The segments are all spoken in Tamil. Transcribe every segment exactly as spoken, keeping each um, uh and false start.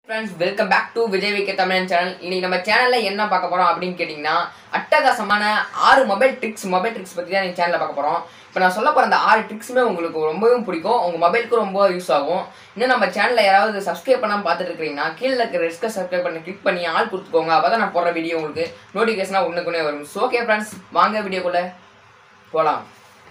Friends, welcome back to Vijay V K Tamil channel. இன்னைக்கு நம்ம சேனல்ல என்ன பார்க்க போறோம் அப்படினு கேட்டிங்கனா அட்டகாசமான ஆறு மொபைல் ட்ரிக்ஸ் மொபைல் ட்ரிக்ஸ் பத்தி தான் இந்த சேனல்ல பார்க்க போறோம். இப்போ நான் சொல்ல போற அந்த ஆறு ட்ரிக்ஸ்மே உங்களுக்கு ரொம்பவும் பிடிக்கும். உங்க மொபைலுக்கு ரொம்ப யூஸ் ஆகும். இன்னும் நம்ம சேனல்ல யாராவது subscribe பண்ணாம பார்த்துட்டு இருக்கீங்கன்னா கீழ இருக்க ரெட் கலர் subscribe பண்ணி கிளிக் பண்ணி ஆல் கொடுத்துக்கோங்க. அப்பதான் நான் போடுற வீடியோ உங்களுக்கு நோட்டிஃபிகேஷனா உடனுக்குடனே வரும். சோ ஓகே फ्रेंड्स, வாங்க வீடியோக்குள்ள போலாம்.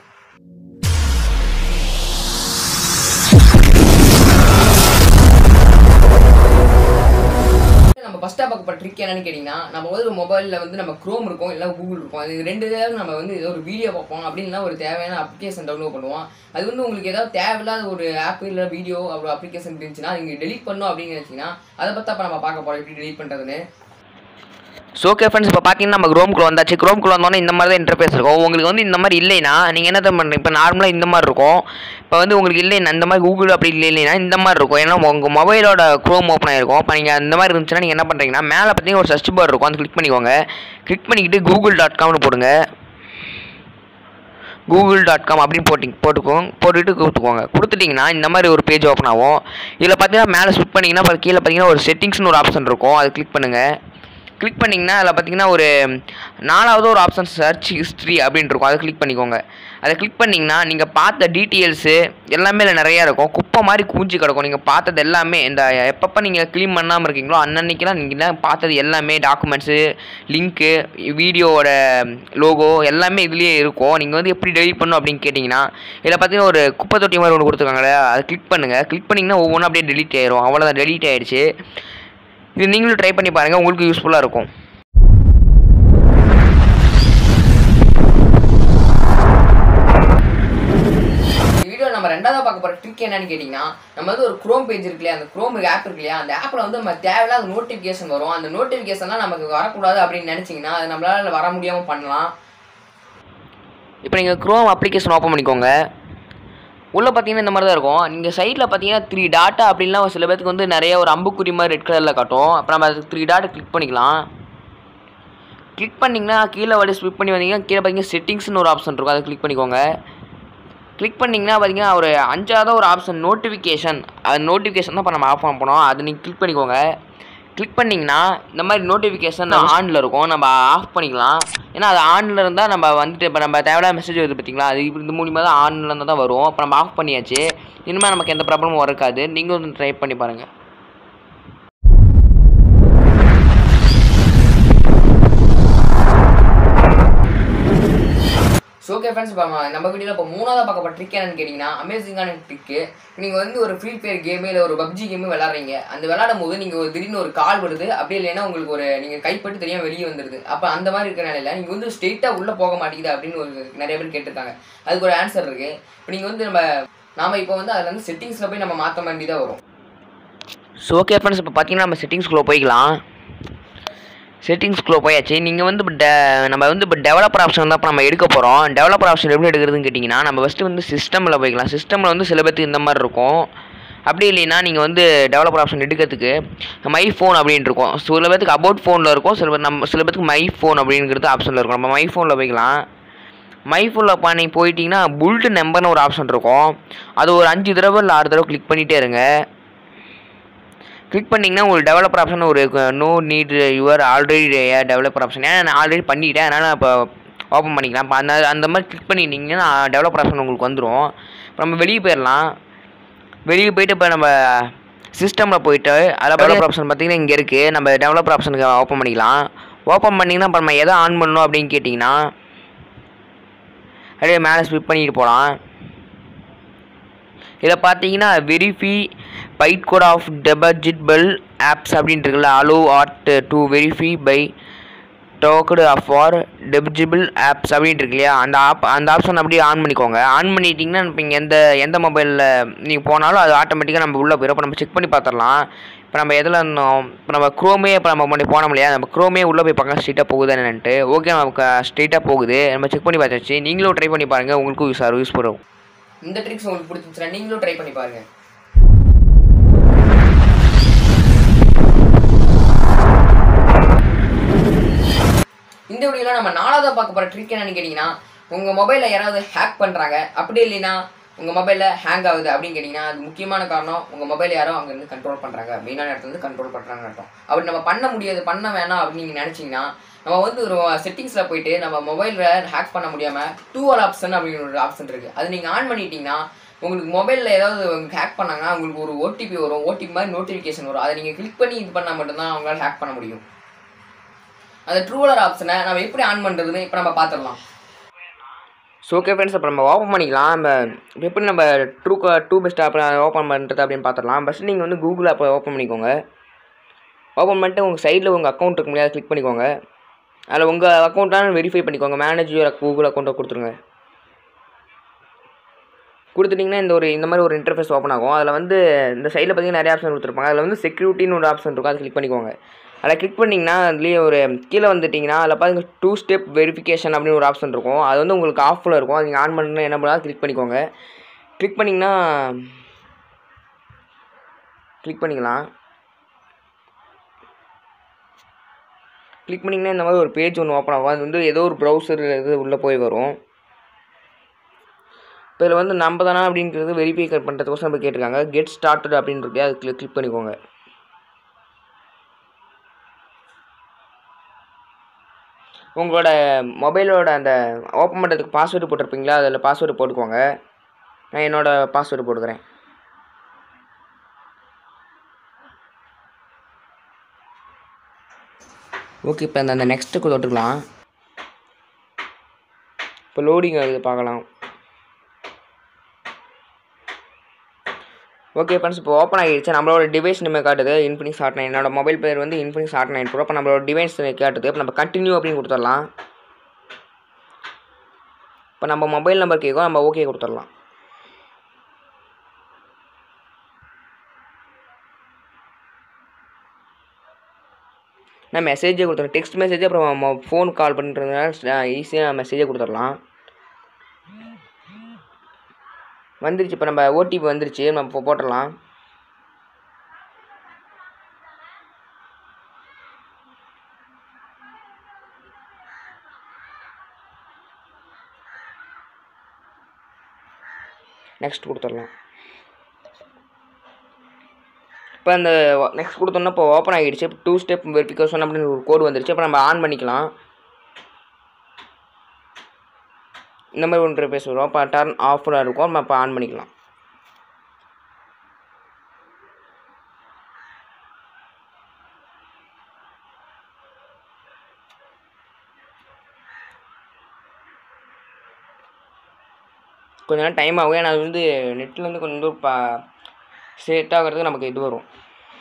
நம்ம ஃபர்ஸ்டா பார்க்க போற ட்ரிக் என்னன்னு கேட்டிங்கனா நம்ம ஒரு மொபைல்ல வந்து நம்ம Chrome இருக்கும் இல்ல Google இருக்கும். அது ரெண்டு தடவை நம்ம வந்து ஏதோ ஒரு வீடியோ பார்ப்போம் அப்படினா ஒரு தேவையான அப்ளிகேஷன் டவுன்லோட் பண்ணுவோம். அது வந்து உங்களுக்கு ஏதாவது தேவையில்லாத ஒரு ஆப் இல்ல வீடியோ ஒரு அப்ளிகேஷன் இருந்துச்சுனா நீங்க delete பண்ணனும் அப்படி நினைச்சீங்கன்னா அத பத்தி அப்ப நம்ம பார்க்க போறோம் எப்படி delete பண்றதுன்னு. So okay friends, இப்போ பாத்தீங்கன்னா நம்ம Chrome குள்ள வந்தாச்சு. Chrome குள்ள வந்தோனே இந்த மாதிரி தான் இன்டர்ஃபேஸ் இருக்கும். உங்களுக்கு வந்து இந்த மாதிரி இல்லைனா நீங்க என்ன பண்றீங்க? இப்போ நார்மலா இந்த மாதிரி இருக்கும். இப்போ வந்து உங்களுக்கு இல்லைனா இந்த மாதிரி Google அப்படி இல்லைனா இந்த மாதிரி இருக்கும். ஏன்னா உங்க மொபைலோட Chrome ஓபன் ஆயிருக்கும். இப்போ நீங்க இந்த மாதிரி இருந்துச்சுனா நீங்க என்ன பண்றீங்கன்னா மேல பாத்தீங்கன்னா ஒரு சர்ச் பார் இருக்கும். அதை கிளிக் பண்ணிக்கோங்க. கிளிக் பண்ணிக்கிட்டு google dot com னு போடுங்க. google dot com அப்படி போட்டிங் போட்டுக்கோங்க. போட்டுட்டு கொடுத்துக்கோங்க. கொடுத்துட்டீங்கன்னா இந்த மாதிரி ஒரு பேஜ் ஓபன் ஆகும். இதில் பார்த்தீங்கன்னா மேலே ஸ்விப் பண்ணிங்கன்னா கீழே பார்த்தீங்கன்னா ஒரு செட்டிங்ஸ்னு ஒரு ஆப்ஷன் இருக்கும். அதை கிளிக் பண்ணுங்க. கிளிக் பண்ணிங்கன்னா அதில் பார்த்தீங்கன்னா ஒரு நாலாவது ஒரு ஆப்ஷன் சர்ச் ஹிஸ்ட்ரி அப்படின்னு இருக்கும். அதை கிளிக் பண்ணிக்கோங்க. அதை கிளிக் பண்ணிங்கன்னா நீங்கள் பார்த்த டீட்டெயில்ஸு எல்லாமே இல்லை நிறையா இருக்கும். குப்பை மாதிரி கூஞ்சி கிடக்கும். நீங்கள் பார்த்தது எல்லாமே இந்த எப்பப்போ நீங்கள் க்ளீன் பண்ணாமல் இருக்கீங்களோ அன்னன்னைக்கெலாம் நீங்கள் பார்த்தது எல்லாமே டாக்குமெண்ட்ஸு லிங்க்கு வீடியோவோட லோகோ எல்லாமே இதுலேயே இருக்கும். நீங்கள் வந்து எப்படி டெலிட் பண்ணணும் அப்படின்னு கேட்டிங்கன்னா இதில் பார்த்தீங்கன்னா ஒரு குப்பை தொட்டி மாதிரி ஒன்று கொடுத்துருக்காங்களே அதை கிளிக் பண்ணுங்கள். கிளிக் பண்ணிங்கன்னா ஒவ்வொன்றும் அப்படியே டெலிட் ஆயிரும். அவ்வளோதான், டெலிட் ஆகிடுச்சு. இது நீங்களும் ட்ரை பண்ணி பாருங்கள், உங்களுக்கு யூஸ்ஃபுல்லாக இருக்கும். வீடியோ நம்ம ரெண்டாவது பார்க்க போகிற ட்ரிக் என்னன்னு கேட்டிங்கன்னா நம்ம வந்து ஒரு Chrome பேஜ் இருக்கு இல்லையா, அந்த Chrome ஆப் இருக்கு இல்லையா, அந்த ஆப்பில் வந்து நம்ம தேவையில்லாத நோட்டிஃபிகேஷன் வரும். அந்த நோட்டிஃபிகேஷன்லாம் நமக்கு வரக்கூடாது அப்படின்னு நினச்சிங்கன்னா அது நம்மளால் வர முடியாமல் பண்ணலாம். இப்போ நீங்கள் Chrome அப்ளிகேஷன் ஓப்பன் பண்ணிக்கோங்க. உள்ளே பார்த்தீங்கன்னா இந்த மாதிரி தான் இருக்கும். நீங்கள் சைடில் பார்த்தீங்கன்னா த்ரீ டாட்டா அப்படின்லாம் சில பேருக்கு வந்து நிறைய ஒரு அம்புக்குறி மாதிரி ரெட் கலரில் காட்டும். அப்போ நம்ம அதுக்கு த்ரீ டாட்டை கிளிக் பண்ணிக்கலாம். கிளிக் பண்ணிங்கன்னா கீழே வழி ஸ்விப் பண்ணி வந்தீங்கன்னா கீழே பார்த்தீங்கன்னா செட்டிங்ஸ்னு ஒரு ஆப்ஷன் இருக்கும். அதை கிளிக் பண்ணிக்கோங்க. கிளிக் பண்ணிங்கன்னா பார்த்தீங்கன்னா ஒரு அஞ்சாவது ஒரு ஆப்ஷன் நோட்டிஃபிகேஷன், அது நோட்டிஃபிகேஷன் தான் இப்போ நம்ம ஆஃப் பண்ண போனோம். அதை நீங்கள் கிளிக் பண்ணிக்கோங்க. கிளிக் பண்ணிங்கன்னா இந்த மாதிரி நோட்டிஃபிகேஷன் ஆனில் இருக்கும். நம்ம ஆஃப் பண்ணிக்கலாம். ஏன்னா அது ஆனில் இருந்தால் நம்ம வந்துட்டு இப்போ நம்ம தேவையான மெசேஜ் வருது பார்த்தீங்களா, அது இந்த மூலியமாக தான் ஆனில் இருந்தால் தான் வரும். அப்போ நம்ம ஆஃப் பண்ணியாச்சு. இனிமேல் நமக்கு எந்த ப்ராப்ளமும் இருக்காது. நீங்களும் வந்து ட்ரை பண்ணி பாருங்கள். ஸோ ஓகே ஃப்ரெண்ட்ஸ், இப்போ நம்ம வீடியோவில் இப்போ மூணாவது பார்க்க போகிற ட்ரிக் என்னன்னு கேட்டிங்கன்னா அமேசிங்கான ட்ரிக்கு. நீங்கள் வந்து ஒரு ஃப்ரீ ஃபயர் கேமு இல்லை ஒரு பப்ஜி கேமு விளாட்றீங்க. அந்த விளாடும் போது நீங்கள் ஒரு திடீர்னு ஒரு கால் வருது, அப்படி இல்லைன்னா உங்களுக்கு ஒரு நீங்கள் கைப்பட்டு தெரியாமல் வெளியே வந்துடுது. அப்போ அந்த மாதிரி இருக்கிற நிலையில் நீங்கள் வந்து ஸ்ட்ரெயிட்டாக உள்ளே போக மாட்டேங்குது அப்படின்னு ஒரு நிறைய பேர் கேட்டிருக்காங்க. அதுக்கு ஒரு ஆன்சர் இருக்குது. இப்போ நீங்கள் வந்து நம்ம நாம் இப்போ வந்து அதில் வந்து செட்டிங்ஸில் போய் நம்ம மாற்ற வேண்டியதாக வரும். ஸோ ஓகே ஃப்ரெண்ட்ஸ், இப்போ பார்த்தீங்கன்னா நம்ம செட்டிங்ஸ்குள்ளே போய்க்கலாம். செட்டிங்ஸ்குள்ளே போயாச்சு. நீங்கள் வந்து இப்போ டெ நம்ம வந்து இப்போ டெவலப்பர் ஆப்ஷன் தான் இப்போ நம்ம எடுக்க போகிறோம். டெவலப்பர் ஆப்ஷன் எப்படி எடுக்கிறதுன்னு கேட்டிங்கன்னா நம்ம ஃபஸ்ட்டு வந்து சிஸ்டமில் போய்க்கலாம். சிஸ்டமில் வந்து சில பேருக்கு இந்த மாதிரி இருக்கும். அப்படி இல்லைன்னா நீங்கள் வந்து டெவலப்பர் ஆப்ஷன் எடுக்கிறதுக்கு மை ஃபோன் அப்படின்னு இருக்கும். சில பேருக்கு அபவுட் ஃபோனில் இருக்கும், சில பேர் நம்ம சில பேருக்கு மை ஃபோன் அப்படிங்கிறது ஆப்ஷனில் இருக்கும். நம்ம மை ஃபோனில் போய்க்கலாம். மை ஃபோனில் பண்ணி போயிட்டிங்கன்னா புல்ட் நம்பர்னு ஒரு ஆப்ஷன் இருக்கும். அது ஒரு அஞ்சு தடவை இல்லை ஆறு தடவை கிளிக் பண்ணிகிட்டே இருங்க. கிளிக் பண்ணிங்கன்னா உங்களுக்கு டெவலப்பர் ஆப்ஷன் ஒரு no need your already developer option. ஏன்னா நான் ஆல்ரெடி பண்ணிவிட்டேன், அதனால் இப்போ ஓப்பன் பண்ணிக்கலாம். இப்போ அந்த அந்த மாதிரி கிளிக் பண்ணிட்டீங்கன்னா டெவலப்பர் ஆப்ஷன் உங்களுக்கு வந்துடும். இப்போ நம்ம வெளியே போயிடலாம். வெளியே போயிட்டு இப்போ நம்ம சிஸ்டமில் போயிட்டு அதில் டெவலப்பர் ஆப்ஷன் பார்த்திங்கன்னா இங்கே இருக்குது. நம்ம டெவலப்பர் ஆப்ஷனுக்கு ஓப்பன் பண்ணிக்கலாம். ஓப்பன் பண்ணிங்கன்னா இப்போ நம்ம எதை ஆன் பண்ணணும் அப்படின்னு கேட்டிங்கன்னா அப்படியே மேலே ஸ்விப் பண்ணிட்டு போகலாம். இதில் பார்த்தீங்கன்னா verify byte code of depositable apps அப்படின்ட்டு இருக்குல்ல, allow ad to verify by டோக்கடு ஃபார் டெபாசிட்டபிள் ஆப்ஸ் அப்படின்ட்டு இருக்கு இல்லையா, அந்த ஆப் அந்த ஆப்ஷன் அப்படியே ஆன் பண்ணிக்கோங்க. ஆன் பண்ணிட்டீங்கன்னா இப்போ இங்கே எந்த எந்த மொபைலில் நீங்கள் போனாலும் அது ஆட்டோமேட்டிக்காக நம்ம உள்ளே போயிடும். இப்போ நம்ம செக் பண்ணி பார்த்துடலாம். இப்போ நம்ம எதில் இருந்தோம், இப்போ நம்ம க்ரோமே இப்போ நம்ம பண்ணி போனோம் இல்லையா, நம்ம க்ரோமே உள்ளே போய் பார்க்க ஸ்ட்ரெயிட்டாக போகுது என்னன்ட்டு. ஓகே, நமக்கு ஸ்ட்ரெயிட்டாக போகுது. நம்ம செக் பண்ணி பார்த்தாச்சு. நீங்களும் ட்ரை பண்ணி பாருங்கள், உங்களுக்கும் யூஸ் ஆகும் யூஸ் பண்ணுவோம். இந்த ட்ரிக்ஸ் உங்களுக்கு பிடிச்சிருந்துச்சுன்னா நீங்களும் ட்ரை பண்ணி பாருங்க. இந்த வீடியோல நம்ம நாலாவது பார்க்க போற ட்ரிக் என்னன்னு கேட்டிங்கன்னா உங்க மொபைல்ல யாராவது ஹேக் பண்றாங்க, அப்படி இல்லைன்னா உங்கள் மொபைலில் ஹேங் ஆகுது அப்படின்னு கேட்டிங்கன்னா அது முக்கியமான காரணம் உங்கள் மொபைல் யாரோ அங்கேருந்து கண்ட்ரோல் பண்ணுறாங்க, மெயினான இடத்துலேருந்து கண்ட்ரோல் பண்ணுறாங்கன்னு அர்த்தம். அப்படி நம்ம பண்ண முடியாது, பண்ண வேணாம் அப்படின்னு நீங்கள் நினச்சிங்கன்னா நம்ம வந்து ஒரு செட்டிங்ஸில் போயிட்டு நம்ம மொபைலில் ஹேக் பண்ண முடியாமல் டூ ஆல் ஆப்ஷன் அப்படிங்கிற ஒரு ஆப்ஷன் இருக்குது. அது நீங்கள் ஆன் பண்ணிட்டீங்கன்னா உங்களுக்கு மொபைலில் ஏதாவது ஹேக் பண்ணாங்கன்னா உங்களுக்கு ஒரு ஓடிபி வரும், ஓடிபி மாதிரி நோட்டிஃபிகேஷன் வரும். அதை நீங்கள் கிளிக் பண்ணி இது பண்ணால் மட்டும்தான் அவங்களால ஹேக் பண்ண முடியும். அந்த ட்ரூலர் ஆப்ஷனை நம்ம எப்படி ஆன் பண்ணுறதுன்னு இப்போ நம்ம பார்த்துடலாம். ஸோ ஓகே ஃப்ரெண்ட்ஸ், அப்போ நம்ம ஓப்பன் பண்ணிக்கலாம். நம்ம எப்படி நம்ம true to best app open பண்ணுறது அப்படின்னு பார்த்துடலாம். ஃபஸ்ட்டு நீங்கள் வந்து கூகுள் ஆப்பை ஓப்பன் பண்ணிக்கோங்க. ஓப்பன் பண்ணிட்டு உங்கள் சைடில் உங்கள் அக்கௌண்ட் இருக்க முடியாது கிளிக் பண்ணிக்கோங்க. அதில் உங்கள் அக்கௌண்ட்டான வெரிஃபை பண்ணிக்கோங்க. மேனேஜ் யுவர் கூகுள் அக்கௌண்ட்டை கொடுத்துருங்க. கொடுத்துட்டிங்கன்னா இந்த ஒரு இந்த மாதிரி ஒரு இன்டர்ஃபேஸ் ஓப்பன் ஆகும். அதில் வந்து இந்த சைடில் பார்த்தீங்கன்னா நிறைய ஆப்ஷன் கொடுத்துருப்பாங்க. அதில் வந்து செக்யூரிட்டின்னு ஒரு ஆப்ஷன் இருக்கும், அதை கிளிக் பண்ணிக்கோங்க. அதில் கிளிக் பண்ணிங்கன்னா அதுலேயே ஒரு கீழே வந்துட்டிங்கன்னா அதில் பாருங்க டூ ஸ்டெப் வெரிஃபிகேஷன் அப்படின்னு ஒரு ஆப்ஷன் இருக்கும். அது வந்து உங்களுக்கு ஆஃபில் இருக்கும். அது நீங்கள் ஆன் பண்ணணும் என்ன பண்ணாலும் கிளிக் பண்ணிக்கோங்க. கிளிக் பண்ணிங்கன்னா கிளிக் பண்ணிக்கலாம். கிளிக் பண்ணிங்கன்னா இந்த மாதிரி ஒரு பேஜ் ஒன்று ஓப்பன் ஆகும். அது வந்து ஏதோ ஒரு ப்ரௌசர் இது உள்ளே போய் வரும். இப்போ இதில் வந்து நம்ம தானா அப்படின்றது வெரிஃபை பண்ணுறதுக்கோசம் நம்ம கேட்டிருக்காங்க. கெட் ஸ்டார்டட் அப்படின்னு இருக்கு, அது கிளிக் கிளிக் பண்ணிக்கோங்க. உங்களோட மொபைலோட அந்த ஓப்பன் பண்ணுறதுக்கு பாஸ்வேர்டு போட்டிருப்பீங்களா, அதில் பாஸ்வேர்டு போட்டுக்கோங்க. நான் என்னோடய பாஸ்வேர்டு போட்டுக்கிறேன். ஓகே, இப்போ அந்த அந்த நெக்ஸ்ட்டுக்கு தொட்டுக்கலாம். இப்போ லோடிங் ஆகுது பார்க்கலாம். ஓகே ஃப்ரெண்ட்ஸ், இப்போ ஓப்பன் ஆகிடுச்சு. நம்மளோட டிவைஸ் நம்ம காட்டுது இன்ஃபினிக்ஸ் ஹாட் நைன். என்னோட மொபைல் பேர் வந்து இன்ஃபினிக்ஸ் ஹாட் நைன் ப்ரோ. இப்போ நம்மளோட டிவைஸ் காட்டுது. இப்போ நம்ம கண்டினியூ அப்படின்னு கொடுத்துடலாம். இப்போ நம்ம மொபைல் நம்பர் கேட்கும், நம்ம ஓகே கொடுத்துடலாம். நான் மெசேஜே கொடுத்துறேன், டெக்ஸ்ட் மெசேஜ். அப்புறம் ஃபோன் கால் பண்ணுறதுனால ஈஸியாக மெசேஜே கொடுத்துடலாம். வந்துருச்சு. இப்போ நம்ம ஓடிபி வந்துருச்சு, நம்ம இப்போ போட்டுடலாம். நெக்ஸ்ட் கொடுத்துடலாம். இப்போ அந்த நெக்ஸ்ட் கொடுத்தோன்னா இப்போ ஓப்பன் ஆகிடுச்சு. இப்போ டூ ஸ்டெப் வெரிஃபிகேஷன் அப்படின்னு ஒரு கோடு வந்துருச்சு. இப்போ நம்ம ஆன் பண்ணிக்கலாம். இந்த மாதிரி ஒன்று பேச வரும். இப்போ டர்ன் ஆஃபில் இருக்கும், நம்ம இப்போ ஆன் பண்ணிக்கலாம். கொஞ்ச நேரம் டைம் ஆகும். ஏன்னா அது வந்து நெட்லேருந்து கொஞ்சம் தூரம் பா செட் ஆகிறதுக்கு நமக்கு இது வரும்.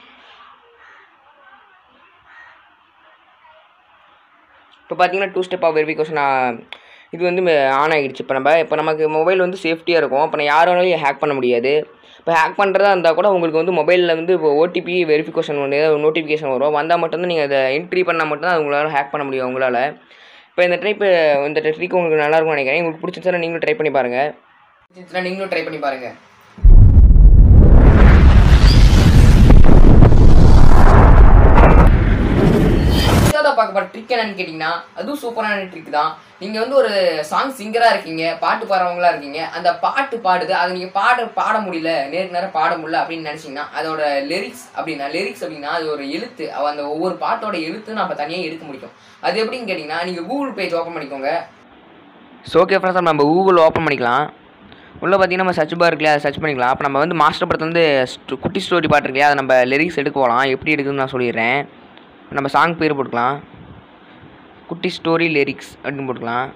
இப்போ பார்த்தீங்கன்னா டூ ஸ்டெப் ஆஃப் வெரிஃபிகேஷன் இது வந்து ஆன் ஆகிடுச்சு. இப்போ நம்ம இப்போ நமக்கு மொபைல் வந்து சேஃப்டியாக இருக்கும். இப்போ நான் யாராலையும் ஹேக் பண்ண முடியாது. இப்போ ஹேக் பண்ணுறதா இருந்தால் கூட உங்களுக்கு வந்து மொபைலில் வந்து இப்போ ஓடிபி வெரிஃபிகேஷன் ஒன்று நோட்டிஃபிகேஷன் வரும். வந்தால் மட்டும்தான் நீங்கள் அதை என்ட்ரி பண்ணால் மட்டும்தான் உங்களால் ஹேக் பண்ண முடியும் உங்களால். இப்போ இந்த ட்ரிப்பு இந்த ட்ரிக் உங்களுக்கு நல்லாயிருக்கும்னு நினைக்கிறேன். உங்களுக்கு பிடிச்சிருந்தா நீங்களும் ட்ரை பண்ணி பாருங்கள். நீங்களும் ட்ரை பண்ணி பாருங்கள். பார்க்க போகிற ட்ரிக் என்னன்னு கேட்டிங்கன்னா அதுவும் சூப்பரான ட்ரிக் தான். நீங்கள் வந்து ஒரு சாங் சிங்கராக இருக்கீங்க, பாட்டு பாடுறவங்களா இருக்கீங்க. அந்த பாட்டு பாடுது, அதை நீங்கள் பாட பாட முடியல, நேருக்கு நேரம் பாட முடியல அப்படின்னு நினச்சிங்கன்னா அதோட லிரிக்ஸ் அப்படின்னா லிரிக்ஸ் அப்படின்னா அது ஒரு எழுத்து. அந்த ஒவ்வொரு பாட்டோட எழுத்து நம்ம தனியாக எடுக்க முடியும். அது எப்படின்னு கேட்டிங்கன்னா நீங்கள் கூகுள் பேஜ் ஓப்பன் பண்ணிக்கோங்க. ஸோ ஓகே ஃப்ரெண்ட்ஸ், நம்ம கூகுள் ஓப்பன் பண்ணிக்கலாம். உள்ளே பார்த்தீங்கன்னா நம்ம சர்ச் பார் இருக்குல்லையா, அதை சர்ச் பண்ணிக்கலாம். அப்போ நம்ம வந்து மாஸ்டர் படத்தில் வந்து குட்டி ஸ்டோரி பாட்டு இருக்குல்லையா, அதை நம்ம லிரிக்ஸ் எடுக்க போகலாம். எப்படி எடுக்குதுன்னு நான் சொல்லிடுறேன். நம்ம சாங் பேர் போட்டுக்கலாம், குட்டி ஸ்டோரி லிரிக்ஸ் அப்படின்னு போட்டுக்கலாம்.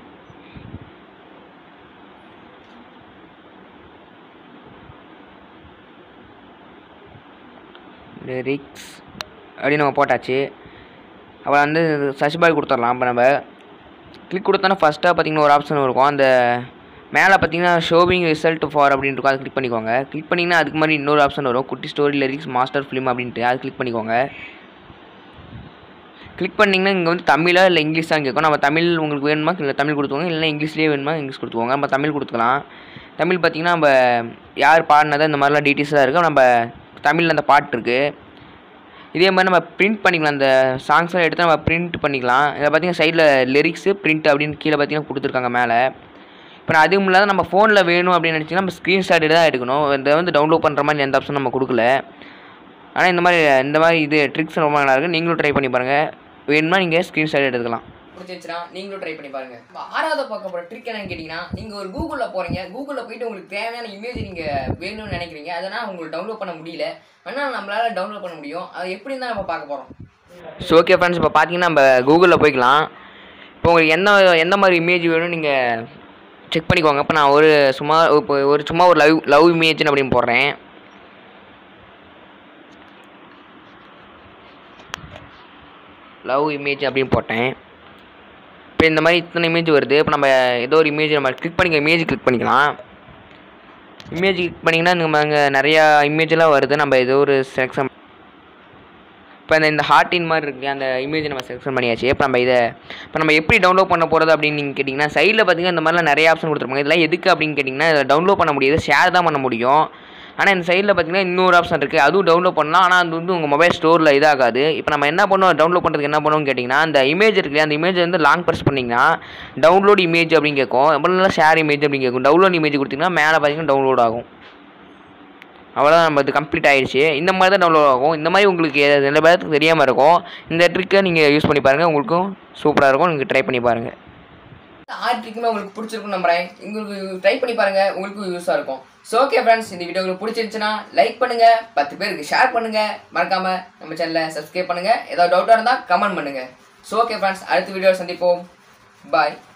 லிரிக்ஸ் அப்படின்னு நம்ம போட்டாச்சு. அப்புறம் வந்து சர்ச் பார் கொடுத்துடலாம். இப்போ நம்ம கிளிக் கொடுத்தோன்னா ஃபஸ்ட்டாக பார்த்தீங்கன்னா ஒரு ஆப்ஷன் இருக்கும். அந்த மேலே பார்த்தீங்கன்னா ஷோவிங் ரிசல்ட் ஃபார் அப்படின்னு இருக்கும், அதை கிளிக் பண்ணிக்கோங்க. கிளிக் பண்ணிங்கன்னா அதுக்கு மாதிரி இன்னொரு ஆப்ஷன் வரும், குட்டி ஸ்டோரி லிரிக்ஸ் மாஸ்டர் ஃபிலிம் அப்படின்ட்டு. அது கிளிக் பண்ணிக்கோங்க. கிளிக் பண்ணிங்கன்னா இங்கே வந்து தமிழா இல்லை இங்கிலீஷ் தான் கேட்கும். நம்ம தமிழ் உங்களுக்கு வேணுமா இல்லை தமிழ் கொடுத்துக்கோங்க, இல்லைனா இங்கிலீஷ்லேயே வேணுமா இங்கிலீஷ் கொடுத்துக்கோங்க. நம்ம தமிழ் கொடுத்துக்கலாம். தமிழ் பார்த்திங்கன்னா நம்ம யார் பாடினதை இந்த மாதிரிலாம் டீட்டெயில்ஸாக இருக்குது. நம்ம தமிழில் அந்த பாட்டு இருக்குது. இதே மாதிரி நம்ம பிரிண்ட் பண்ணிக்கலாம். அந்த சாங்ஸ்லாம் எடுத்து நம்ம பிரிண்ட் பண்ணிக்கலாம். இதை பார்த்திங்கன்னா சைடில் லிரிக்ஸு பிரிண்ட் அப்படின்னு கீழே பார்த்திங்கன்னா கொடுத்துருக்காங்க மேலே. இப்போ இப்போ அதுவும் இல்லாத நம்ம ஃபோனில் வேணும் அப்படின்னு நினச்சிங்கன்னா நம்ம ஸ்க்ரீன்ஷாட் தான் எடுக்கணும். இதை வந்து டவுன்லோட் பண்ணுற மாதிரி எந்த ஆப்ஷன் நம்ம கொடுக்கல. ஆனால் இந்த மாதிரி இந்த மாதிரி இது ட்ரிக்ஸ் ரொம்ப நல்லா இருக்குது. நீங்களும் ட்ரை பண்ணி பாருங்கள். வேணும்னா நீங்கள் ஸ்க்ரீன்ஷாட் எடுத்துக்கலாம். பிடிச்சிருச்சுன்னா நீங்களும் ட்ரை பண்ணி பாருங்க. இப்போ ஆறாவது பார்க்க போகிற ட்ரிக் என்னன்னு கேட்டிங்கன்னா, நீங்கள் ஒரு கூகுளில் போகிறீங்க. கூகுளில் போயிட்டு உங்களுக்கு தேவையான இமேஜ் நீங்கள் வேணும்னு நினைக்கிறீங்க. அதனால் உங்களுக்கு டவுன்லோட் பண்ண முடியல. ஆனால் நம்மளால் டவுன்லோட் பண்ண முடியும். அது எப்படின்னு தான் நம்ம பார்க்க போகிறோம். ஸோ ஓகே ஃப்ரெண்ட்ஸ், இப்போ பார்த்தீங்கன்னா நம்ம கூகுளில் போய்க்கலாம். இப்போ உங்களுக்கு எந்த எந்த மாதிரி இமேஜ் வேணும்னு நீங்கள் செக் பண்ணிக்கோங்க. இப்போ நான் ஒரு சும்மா இப்போ ஒரு சும்மா ஒரு லவ் லவ் இமேஜ்னு அப்படின்னு போடுறேன். லவ் இமேஜ் அப்படின்னு போட்டேன். இப்போ இந்த மாதிரி இத்தனை இமேஜ் வருது. இப்போ நம்ம ஏதோ ஒரு இமேஜ் நம்ம கிளிக் பண்ணிக்க இமேஜ் கிளிக் பண்ணிக்கலாம். இமேஜ் கிளிக் பண்ணிங்கன்னா நம்ம அங்கே நிறையா இமேஜெலாம் வருது. நம்ம ஏதோ ஒரு செலக்ஷன் இப்போ இந்த இந்த ஹார்ட்டின் மாதிரி இருக்குது, அந்த இமேஜை நம்ம செலக்ஷன் பண்ணியாச்சு. இப்போ நம்ம இதை இப்போ நம்ம எப்படி டவுன்லோட் பண்ண போகிறது அப்படின்னு நீங்கள் கேட்டிங்கன்னா, சைடில் பார்த்தீங்கன்னா இந்த மாதிரிலாம் நிறைய ஆப்ஷன் கொடுத்துருப்பாங்க. இதெல்லாம் எதுக்கு அப்படின்னு கேட்டிங்கன்னா, இதை டவுன்லோட் பண்ண முடியாது, ஷேர் தான் பண்ண முடியும். ஆனால் இந்த சைடில் பார்த்தீங்கன்னா இன்னொரு ஆப்ஷன் இருக்குது, அதுவும் டவுன்லோட் பண்ணலாம். ஆனால் அது வந்து உங்கள் மொபைல் ஸ்டோரில் இதாகாது. இப்போ நம்ம என்ன பண்ணுவோம், டவுன்லோட் பண்ணுறதுக்கு என்ன பண்ணுவோம்னு கேட்டிங்கன்னா, அந்த இமேஜ் இருக்குல்லையா, அந்த இமேஜ் வந்து லாங் ப்ரெஸ் பண்ணிங்கன்னா டவுன்லோட் இமேஜ் அப்படின்னு கேட்கும். எப்படின்னா ஷேர் இமேஜ் அப்படின்னு கேட்கும். டவுன்லோட் இமேஜ் கொடுத்திங்கன்னா மேலே பார்த்தீங்கன்னா டவுன்லோட் ஆகும். அவ்வளோதான், நம்ம இது கம்ப்ளீட் ஆகிடுச்சு. இந்த மாதிரி தான் டவுன்லோட் ஆகும். இந்த மாதிரி உங்களுக்கு ரெண்டு பேருக்கு தெரியாமல் இருக்கும். இந்த ட்ரிக்கை நீங்கள் யூஸ் பண்ணி பாருங்கள், உங்களுக்கும் சூப்பராக இருக்கும். நீங்கள் ட்ரை பண்ணி பாருங்கள். ஆறு ட்ரிக்குமே உங்களுக்கு பிடிச்சிருக்கும் நம்புறேன். உங்களுக்கு ட்ரை பண்ணி பாருங்கள், உங்களுக்கும் யூஸாக இருக்கும். ஸோ ஓகே ஃப்ரெண்ட்ஸ், இந்த வீடியோ உங்களுக்கு பிடிச்சிருந்துச்சுன்னா லைக் பண்ணுங்கள், பத்து பேருக்கு ஷேர் பண்ணுங்கள், மறக்காமல் நம்ம சேனலை சப்ஸ்கிரைப் பண்ணுங்கள். ஏதாவது டவுட்டாக இருந்தால் கமெண்ட் பண்ணுங்கள். ஸோ ஓகே ஃப்ரெண்ட்ஸ், அடுத்த வீடியோவில் சந்திப்போம். பாய்.